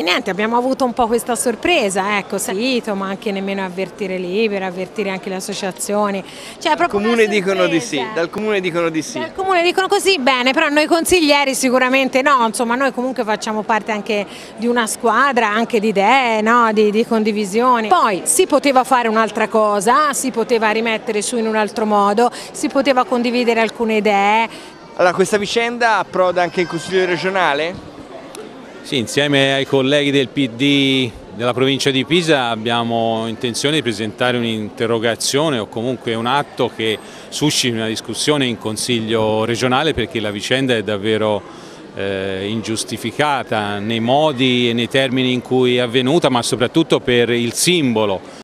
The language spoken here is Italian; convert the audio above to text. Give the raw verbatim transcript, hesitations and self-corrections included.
niente, abbiamo avuto un po' questa sorpresa, ecco, salito, ma anche nemmeno avvertire lì, per avvertire anche le associazioni. Cioè, Dal comune dicono di sì, dal comune dicono di sì. Dal comune dicono così, bene, però noi consiglieri sicuramente no, insomma noi comunque facciamo parte anche di una squadra, anche di idee, no? di, di condivisioni. Poi si poteva fare un'altra cosa, si poteva rimettere su in un altro modo, si poteva condividere alcune idee. Allora, questa vicenda approda anche in Consiglio regionale? Sì, insieme ai colleghi del P D della provincia di Pisa abbiamo intenzione di presentare un'interrogazione o comunque un atto che susciti una discussione in Consiglio regionale, perché la vicenda è davvero eh, ingiustificata nei modi e nei termini in cui è avvenuta, ma soprattutto per il simbolo